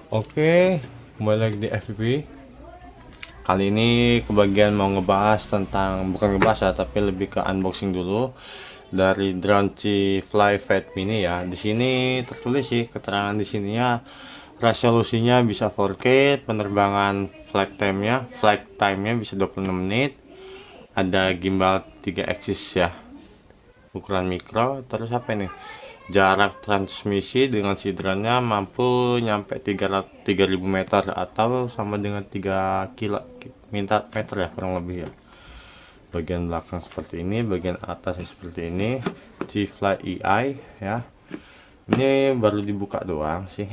Oke, kembali lagi di FPV. Kali ini kebagian mau ngebahas tentang, bukan ngebahas ya, tapi lebih ke unboxing dulu dari drone C-Fly Fat Mini ya. Di sini tertulis sih keterangan di sininya, resolusinya bisa 4K, penerbangan flight time-nya bisa 26 menit. Ada gimbal 3 axis ya, ukuran mikro. Terus apa ini? Jarak transmisi dengan si drone-nya mampu nyampe 3000 meter atau sama dengan 3 meter ya, kurang lebih ya. Bagian belakang seperti ini, bagian atasnya seperti ini. C-Fly EI ya. Ini baru dibuka doang sih.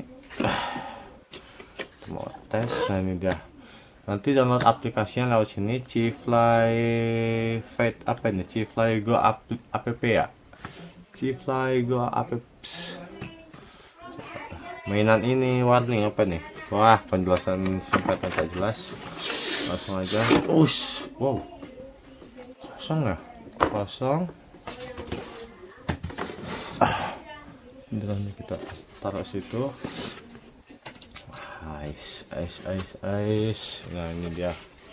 Kita mau tes. Nah ini dia. Nanti download aplikasinya lewat sini. C-Fly Fat apa ini? C-Fly Go app ya. C-Fly Go Apps. Mainan ini warning apa nih? Wah, penjelasan singkat dan tak jelas. Langsung aja. Wow. Kosong ya? Kosong. Drone kita taruh situ. Ice. Nah, ini dia.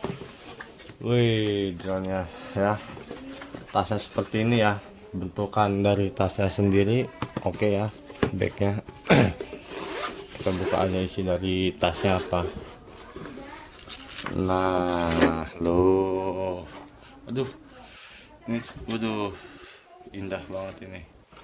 Wih, drone-nya ya. Tasnya seperti ini ya. Bentukan dari tasnya sendiri oke ya, backnya. Kita buka aja isi dari tasnya apa. Nah loh, aduh ini indah banget ini.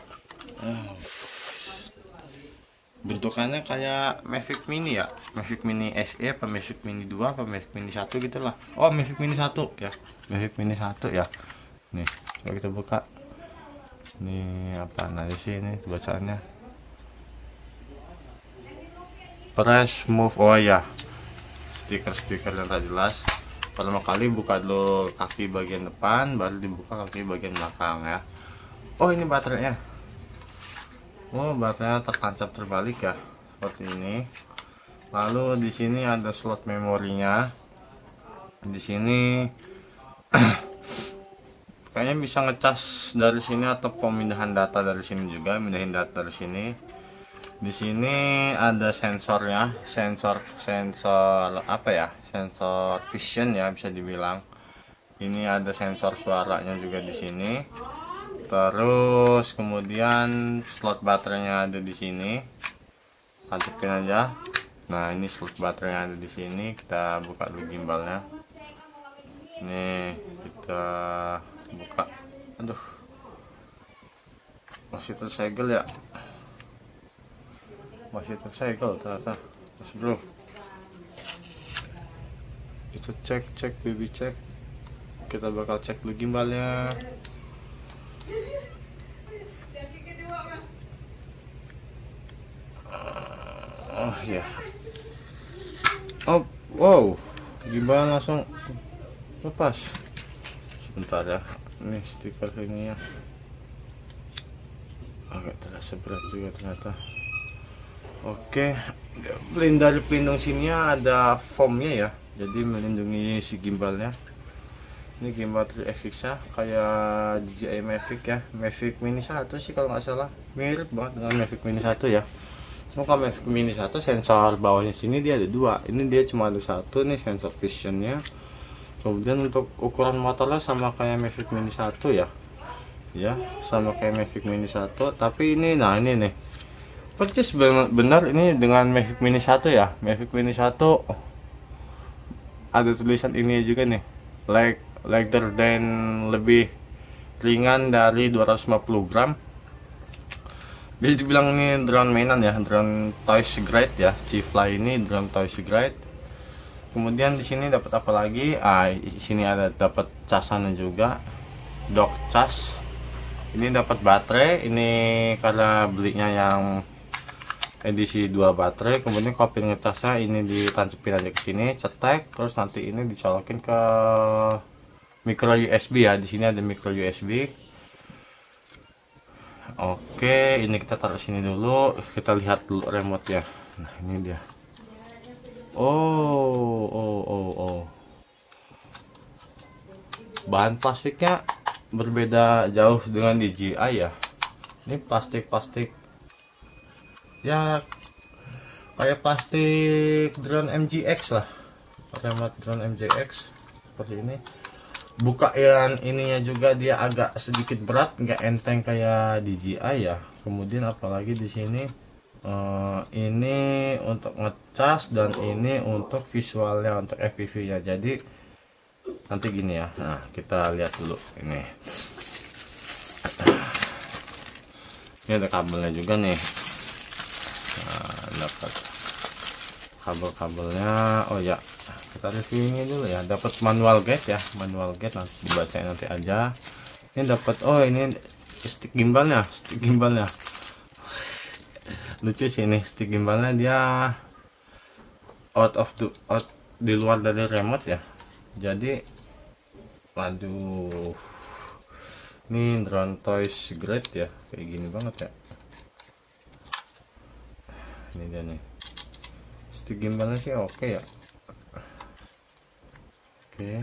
Bentukannya kayak Mavic Mini ya, Mavic Mini SE apa Mavic Mini 2 apa Mavic Mini 1 gitu lah. Oh, Mavic Mini 1 ya, Mavic Mini 1 ya. Nih coba kita buka. Ini apa nanti sih ini bacaannya? Press move. Oh ya, stiker yang tak jelas. Pertama kali buka dulu kaki bagian depan, baru dibuka kaki bagian belakang ya. Oh, ini baterainya. Oh, baterainya tertancap terbalik ya, seperti ini. Lalu di sini ada slot memorinya. Di sini kayaknya bisa ngecas dari sini atau pemindahan data dari sini juga, mindahin data dari sini. Di sini ada sensornya, sensor apa ya? Sensor vision ya, bisa dibilang. Ini ada sensor suaranya juga di sini. Terus kemudian slot baterainya ada di sini. Tancapin aja. Nah, ini slot baterainya ada di sini. Kita buka dulu gimbalnya. Nih, kita buka. Aduh, masih tersegel ya, masih tersegel ternyata. Terus bro, itu cek baby cek. Kita bakal cek dulu gimbalnya. Oh ya, oh wow, gimbal langsung lepas. Sebentar ya, ini stiker ini ya, agak terasa berat juga ternyata. Oke, dari pelindung sininya ada foamnya ya, jadi melindungi si gimbalnya. Ini gimbal 3axis ya, kayak DJI Mavic ya, Mavic Mini 1 sih kalau nggak salah, mirip banget dengan Mavic Mini 1 ya. Cuma kalau Mavic Mini 1 sensor bawahnya sini dia ada dua, ini dia cuma ada satu nih, sensor visionnya. Kemudian untuk ukuran motornya sama kayak Mavic Mini 1 ya. Ya, sama kayak Mavic Mini 1, tapi ini nah ini nih. Persis benar ini dengan Mavic Mini 1 ya. Mavic Mini 1 ada tulisan ini juga nih. Lighter than, lebih ringan dari 250 gram. Bisa dibilang ini drone mainan ya, drone toys grade ya. C-Fly ini drone toys grade. Kemudian di sini dapat apa lagi? Di sini ada dapat casannya juga, dock cas. Ini dapat baterai. Ini karena belinya yang edisi 2 baterai. Kemudian kopi ngecasnya ini ditancapin aja ke sini, cetek, terus nanti ini dicolokin ke micro USB ya. Di sini ada micro USB. Oke, ini kita taruh sini dulu. Kita lihat dulu remote ya. Nah, ini dia. Oh. Bahan plastiknya berbeda jauh dengan DJI ya. Ini plastik ya, kayak plastik drone MGX lah, remote drone MGX seperti ini. Bukaan ininya juga dia agak sedikit berat, nggak enteng kayak DJI ya. Kemudian apalagi di sini ini untuk ngecas dan ini untuk visualnya, untuk FPV ya. Jadi nanti gini ya, nah kita lihat dulu ini ada kabelnya juga nih. Nah, dapat kabel-kabelnya. Oh ya, kita review ini dulu ya. Dapat manual guide ya, manual guide, nanti dibacain nanti aja. Ini dapat, oh ini stick gimbalnya, lucu sih ini stick gimbalnya. Dia out di luar dari remote ya. Jadi waduh, ini drone toys grade ya, kayak gini banget ya. Ini dia nih, stick gimbalnya sih oke ya. Oke.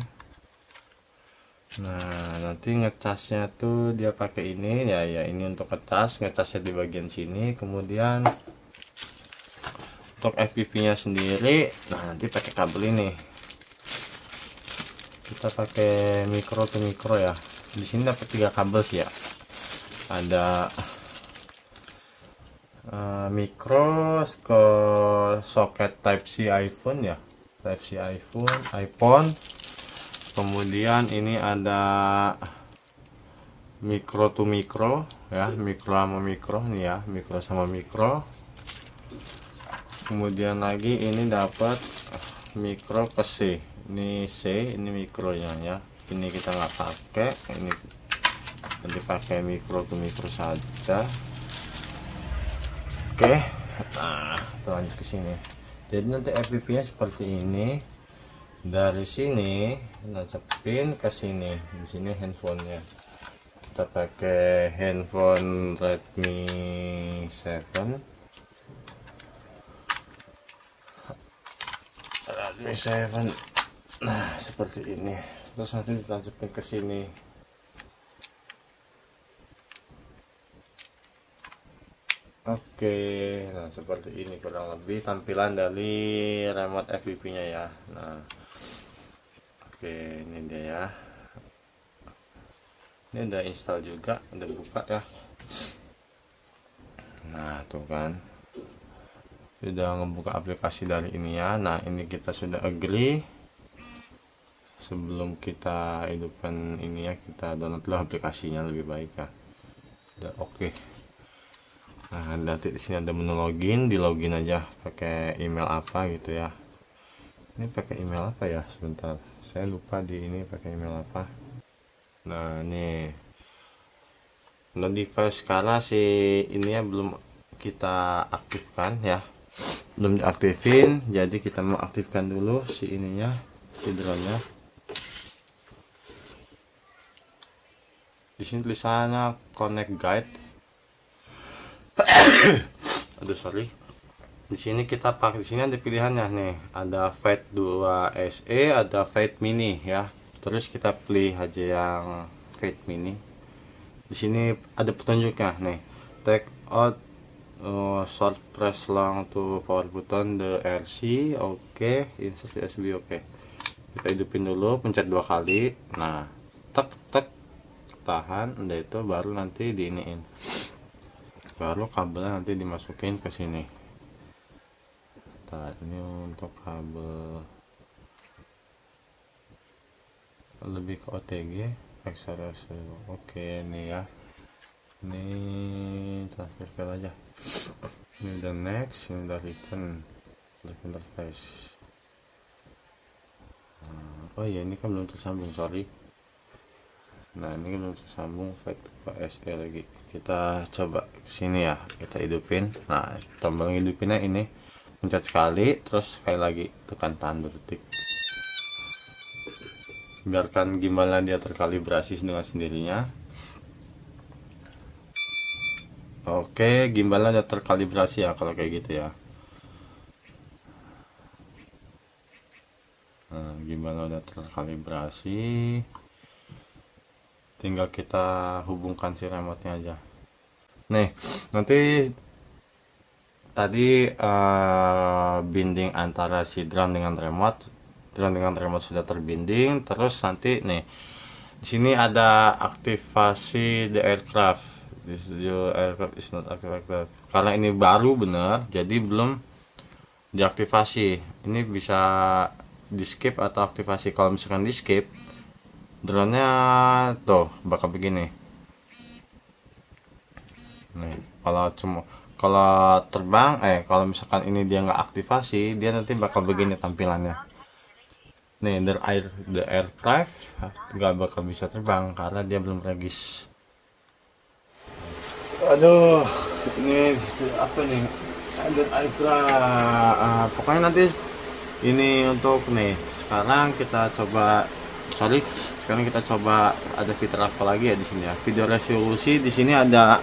Nah, nanti ngecasnya tuh dia pakai ini ya, ini untuk ngecasnya di bagian sini. Kemudian untuk FPV-nya sendiri, nah nanti pakai kabel ini. Kita pakai micro to micro ya. Di sini dapat 3 kabel sih ya. Ada micro ke soket Type C iPhone ya, Type C iPhone. Kemudian ini ada micro to micro ya, micro sama micro nih ya, micro sama micro. Kemudian lagi ini dapat micro ke C. Ini C, ini mikronya ya. Ini kita nggak pakai, ini nanti pakai micro to micro saja. Oke, nah kita lanjut ke sini. Jadi nanti FPV-nya seperti ini. Dari sini nacepin ke sini. Di sini handphonenya. Kita pakai handphone Redmi 7. Nah, seperti ini. Terus nanti ditancapkan ke sini. Oke, nah seperti ini kurang lebih tampilan dari remote FPV-nya ya. Nah, oke, ini dia ya. Ini udah install juga, udah buka ya. Nah, tuh kan. Sudah ngebuka aplikasi dari ini ya. Nah, ini kita sudah agree. Sebelum kita hidupkan ini ya, kita download dulu aplikasinya lebih baik ya. Udah oke. Nah, nanti di sini ada menu login, di login aja pakai email apa gitu ya. Ini pakai email apa ya? Sebentar, saya lupa di ini pakai email apa. Nah, ini untuk device sekarang si ini ya belum kita aktifkan ya, belum diaktifin. Jadi kita mau aktifkan dulu si ininya, si drone-nya. Di sini tulisannya connect guide. Aduh sorry. Di sini kita pakai, di sini ada pilihannya nih, ada Fate 2 SE, ada Fate Mini ya. Terus kita pilih aja yang Fate Mini. Di sini ada petunjuknya nih, take out short press long to power button the RC. Oke, insert USB. Oke, kita hidupin dulu, pencet 2 kali. Nah, tek tek, tahan, udah itu baru nanti diiniin, baru kabelnya nanti dimasukin ke sini. Nah, ini untuk kabel lebih ke OTG XRS. Oke, ini ya, ini transfer file aja. Ini udah next, ini udah return interface. Oh iya, ini kan belum tersambung, sorry. Nah, ini belum tersambung Fate SE lagi. Kita coba kesini ya, kita hidupin. Nah, tombol hidupinnya ini, pencet sekali, terus sekali lagi tekan tahan 2 detik. Biarkan gimbalnya dia terkalibrasi dengan sendirinya. Oke, gimbalnya udah terkalibrasi ya kalau kayak gitu ya. Nah, gimbalnya udah terkalibrasi. Tinggal kita hubungkan si remote-nya aja. Nih, nanti tadi binding antara si drone dengan remote. Drone dengan remote sudah terbinding. Terus nanti nih di sini ada aktivasi the aircraft. This your aircraft is not activated. Karena ini baru bener, jadi belum diaktifasi. Ini bisa di skip atau aktivasi. Kalau misalkan di skip, drone-nya tuh bakal begini. Nih, kalau terbang, kalau misalkan ini dia nggak aktivasi, dia nanti bakal begini tampilannya. Nih, the aircraft nggak bakal bisa terbang karena dia belum regis. Aduh, ini apa nih? Ada aircraft. Pokoknya nanti ini untuk nih. Sekarang kita coba Sekarang kita coba ada fitur apa lagi ya di sini ya. Video resolusi di sini ada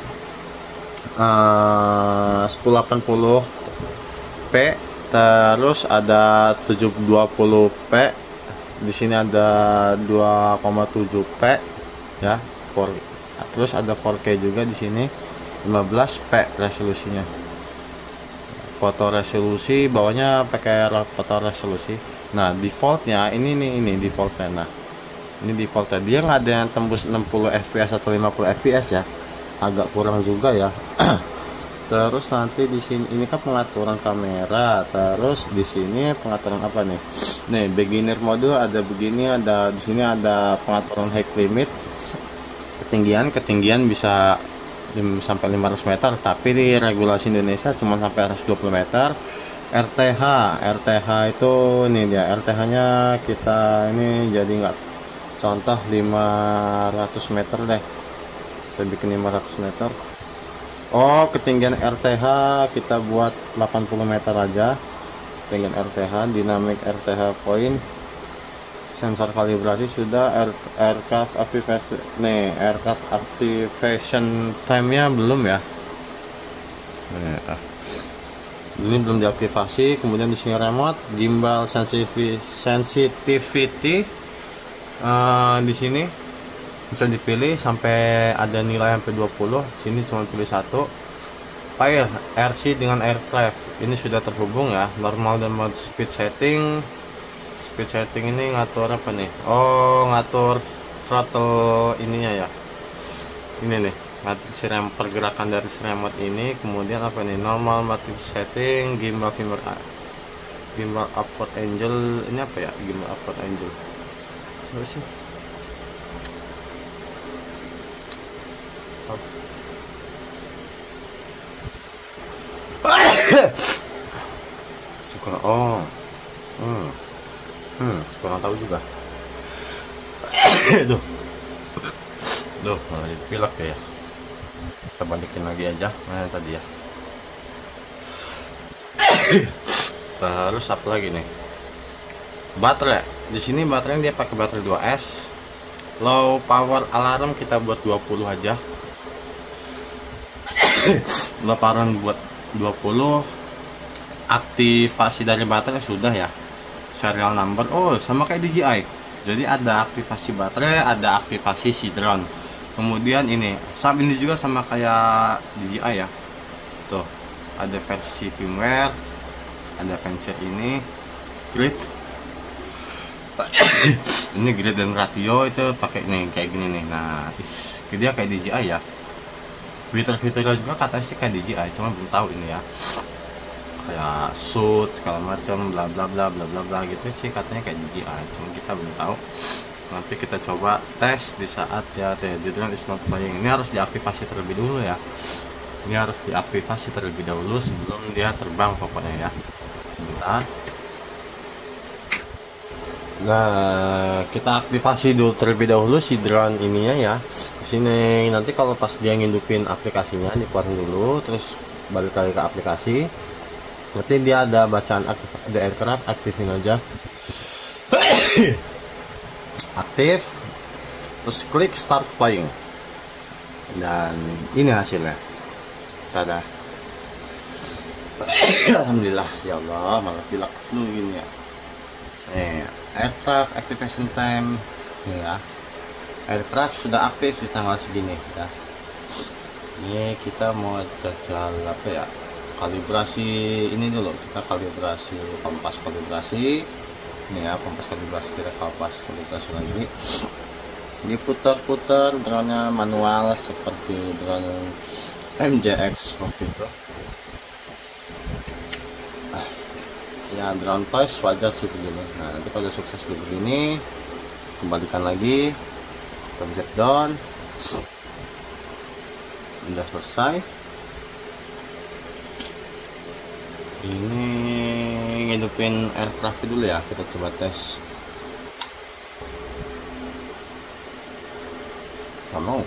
1080p, terus ada 720p. Di sini ada 2,7p ya. Terus ada 4K juga di sini, 15p resolusinya. Foto resolusi bawahnya pakai foto resolusi. Nah, defaultnya ini defaultnya. Nah, ini defaultnya, dia nggak ada yang tembus 60 fps atau 50 fps ya, agak kurang juga ya. Terus nanti di sini ini kan pengaturan kamera, terus di sini pengaturan apa nih? Nih, beginner mode ada begini, ada di sini ada pengaturan height limit, ketinggian bisa sampai 500 meter, tapi di regulasi Indonesia cuma sampai 120 meter. RTH itu nih dia, RTH nya kita ini jadi nggak, contoh 500 meter deh, kita bikin 500 meter. Oh, ketinggian RTH kita buat 80 meter aja. Ketinggian RTH, dynamic RTH point, sensor kalibrasi sudah. Aircraft activation, nih aircraft activation time nya belum ya. Ini belum diaktifasi. Kemudian di sini remote, gimbal sensitivity, di sini bisa dipilih sampai ada nilai sampai 20. Sini cuma pilih satu. Fire RC dengan aircraft ini sudah terhubung ya. Normal dan mode speed setting. Speed setting ini ngatur apa nih? Oh, ngatur throttle ininya ya. Ini nih, ngatur pergerakan dari remote ini. Kemudian apa nih? Normal mode setting, gimbal upward angle. Ini apa ya? Gimbal upward angle. Apa sih? Kurang tahu juga. Malah jadi pilek ya. Kita balikin lagi aja mana tadi ya. Terus apa lagi nih? Baterai. Di sini baterainya dia pakai baterai 2S. Low power alarm kita buat 20 aja. Low power buat 20. Aktivasi dari baterai sudah ya. Serial number, sama kayak DJI. Jadi ada aktivasi baterai, ada aktivasi si drone. Kemudian ini juga sama kayak DJI ya. Tuh, ada versi firmware, ada versi ini grid. Ini grid dan radio itu pakai nih kayak gini nih. Nah, dia kayak DJI ya. Fitur-fiturnya juga katanya sih kayak DJI, cuma belum tahu ini ya. Kayak shoot segala macam, bla bla bla bla bla bla gitu sih katanya kayak DJI, cuma kita belum tahu. Nanti kita coba tes di saat ya the drone is not flying. Ini harus diaktifasi terlebih dulu ya. Ini harus diaktifasi terlebih dahulu sebelum dia terbang pokoknya ya. Bentar. Nah, kita aktifasi dulu terlebih dahulu si drone ininya ya. Di sini nanti kalau pas dia ngidupin aplikasinya dikeluarin dulu, terus balik lagi ke aplikasi. Nanti dia ada bacaan the aircraft, aktifin aja. Aktif, terus klik start flying, dan ini hasilnya. Tada. Alhamdulillah, ya Allah, malah pilek flu gini ya. Aircraft activation time ya. Aircraft sudah aktif di tanggal segini ya. Ini kita mau jajal apa ya? kalibrasi ini dulu, kita kalibrasi kompas kalibrasi ini ya, kompas kalibrasi, kita kompas kalibrasi lagi, diputar-putar drone-nya manual seperti drone MJX waktu itu. Ya drone toys wajar sih begini. Nah nanti kalau udah sukses di begini, kembalikan lagi, object down, udah selesai. Ini ngidupin aircraft dulu ya, kita coba tes. Oh,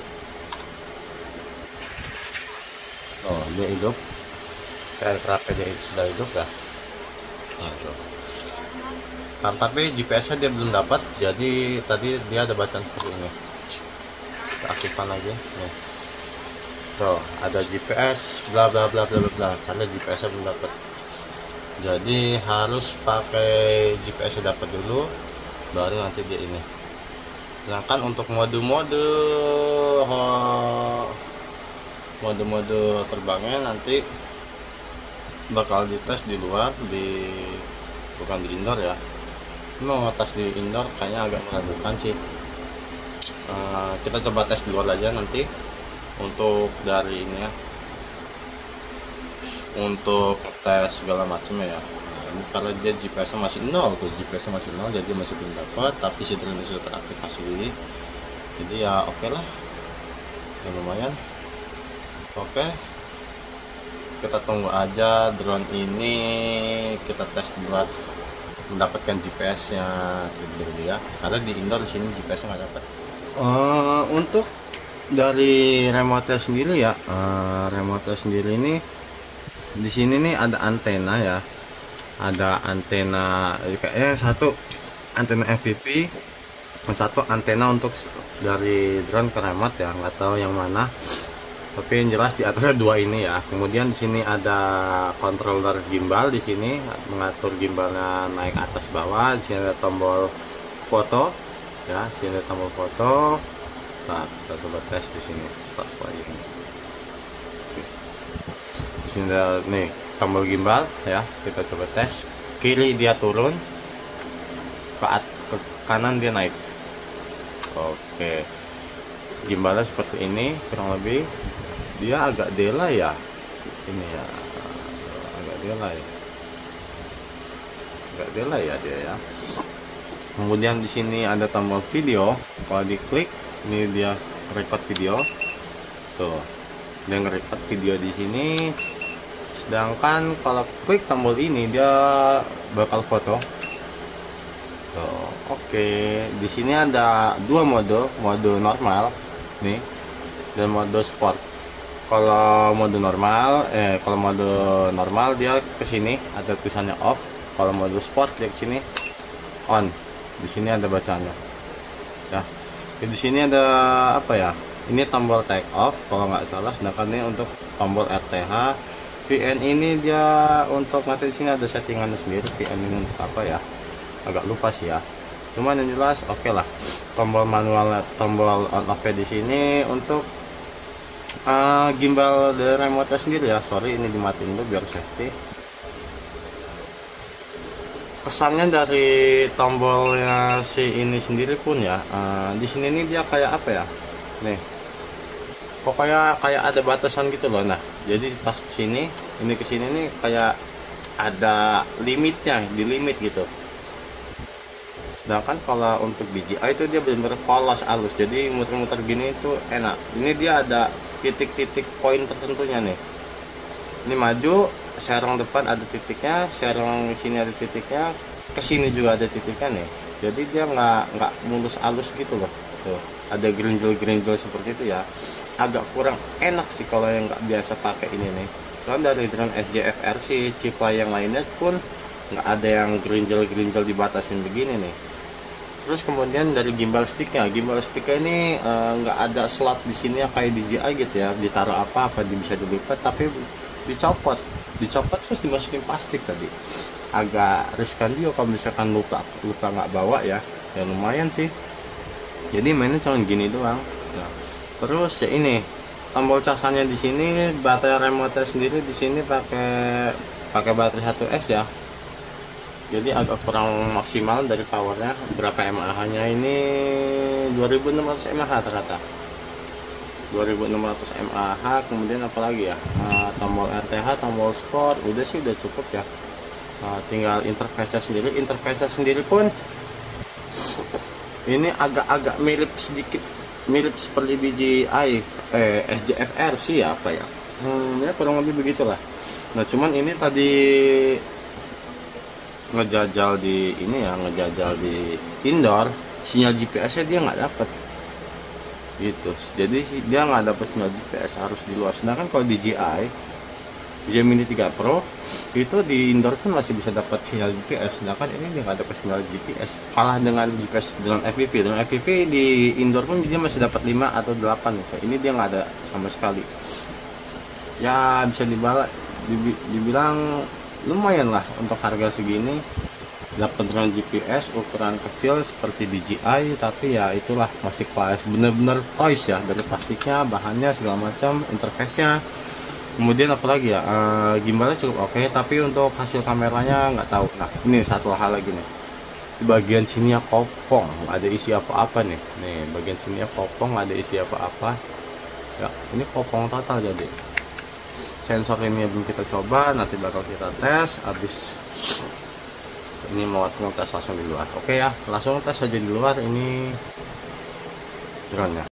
oh dia hidup, aircraft dia sudah hidup ya. Nah, itu. Nah, tapi GPS nya dia belum dapat, jadi tadi dia ada bacaan seperti ini. Kita aktifkan lagi nih. Tuh ada GPS bla bla bla bla bla, karena GPS nya belum dapat. Jadi harus pakai GPS nya dapat dulu, baru nanti dia ini. Sedangkan untuk mode-mode terbangnya nanti bakal dites di luar, bukan di indoor ya. Mau ngetes di indoor kayaknya agak meragukan sih. Kita coba tes di luar aja nanti untuk dari ini ya, untuk tes segala macam ya. Karena dia GPS nya masih nol tuh, GPS nya masih nol, jadi masih belum dapat, tapi si drone sudah teraktivasi, jadi ya oke lah, ya lumayan oke. Kita tunggu aja drone ini, kita tes buat mendapatkan GPS nya dulu ya, karena di indoor di sini GPS nya nggak dapat. Untuk dari remote sendiri ya, remote sendiri ini di sini nih ada antena ya, ada antena kayaknya satu antena FPV, satu antena untuk dari drone ke remote ya, nggak tahu yang mana, tapi yang jelas di atasnya dua ini ya. Kemudian di sini ada controller gimbal, di sini mengatur gimbalnya naik atas bawah. Di sini ada tombol foto ya, di sini ada tombol foto. Nah, kita coba tes di sini, start flying. Di sini ada nih tombol gimbal ya, kita coba tes. Kiri dia turun, ke kanan dia naik. Oke, gimbalnya seperti ini kurang lebih. Dia agak delay ya, ini ya, agak delay ya dia ya. Kemudian di sini ada tombol video, kalau diklik ini dia record video, tuh dia nge-record video di sini. Sedangkan kalau klik tombol ini dia bakal foto. Tuh, oke. Di sini ada dua mode normal nih dan mode sport. Kalau mode normal dia kesini ada tulisannya off. Kalau mode sport dia kesini on. Di sini ada bacanya. Ya. Di sini ada apa ya? Ini tombol take off kalau nggak salah. Sedangkan ini untuk tombol RTH. VN ini dia untuk nanti di sini ada settingannya sendiri. VN ini untuk apa ya? Agak lupa sih ya. Cuman yang jelas oke lah. Tombol manual, tombol on off di sini untuk gimbal dari remote sendiri ya. Sorry ini dimatiin dulu biar safety. Kesannya dari tombolnya si ini sendiri pun ya, di sini nih dia kayak apa ya? Nih. Pokoknya kayak ada batasan gitu loh. Nah, jadi pas kesini, ini kesini nih kayak ada limitnya, di limit gitu. Sedangkan kalau untuk DJI itu dia benar-benar polos halus, jadi muter-muter gini itu enak. Ini dia ada titik-titik poin tertentunya nih. Ini maju, serong depan ada titiknya, serong sini ada titiknya, kesini juga ada titiknya nih. Jadi dia nggak mulus halus gitu loh. Tuh, ada gerinjel-gerinjel seperti itu ya. Agak kurang enak sih kalau yang nggak biasa pakai ini nih. Soalnya dari drone SJFR si Cifly yang lainnya pun nggak ada yang gerinjel-gerinjel dibatasin begini nih. Terus kemudian dari gimbal sticknya ini nggak ada slot di sini ya kayak DJI gitu ya, ditaruh apa bisa dilipat, tapi dicopot terus dimasukin plastik tadi. Agak riskan juga kalau misalkan lupa nggak bawa ya lumayan sih. Jadi mainnya cuma gini doang. Nah, terus ya ini tombol casannya di sini, baterai remote sendiri di sini pakai baterai 1S ya. Jadi agak kurang maksimal dari powernya. Berapa mAh-nya ini? 2600 mAh ternyata. 2600 mAh. Kemudian apalagi ya? Tombol RTH, tombol sport, udah sih udah cukup ya. Tinggal interface sendiri pun ini agak-agak mirip sedikit, mirip seperti DJI SJFR sih ya, apa ya, ya kurang lebih begitulah. Nah cuman ini tadi ngejajal di indoor, sinyal GPS nya dia nggak dapet gitu, jadi dia nggak dapet sinyal GPS, harus di luar. Sedangkan kalau DJI Gemini 3 Pro itu di indoor pun masih bisa dapat sinyal GPS, sedangkan ini dia nggak dapat sinyal GPS. Kalah dengan GPS drone FPV. Drone FPV di indoor pun dia masih dapat 5 atau 8 gitu. Ini dia nggak ada sama sekali. Ya bisa dibilang lumayan lah untuk harga segini, dapat drone GPS ukuran kecil seperti DJI, tapi ya itulah masih kelas bener-bener toys ya, dari plastiknya, bahannya segala macam, interface-nya. Kemudian apalagi ya, gimbalnya cukup oke, tapi untuk hasil kameranya nggak tahu. Nah ini satu hal lagi nih, di bagian sini ya kopong, nggak ada isi apa-apa nih. Bagian sini ya kopong, nggak ada isi apa-apa ya, ini kopong total. Jadi sensor ini belum kita coba, nanti bakal kita tes. Habis ini mau tes langsung di luar. Oke ya, langsung tes aja di luar ini drone nya.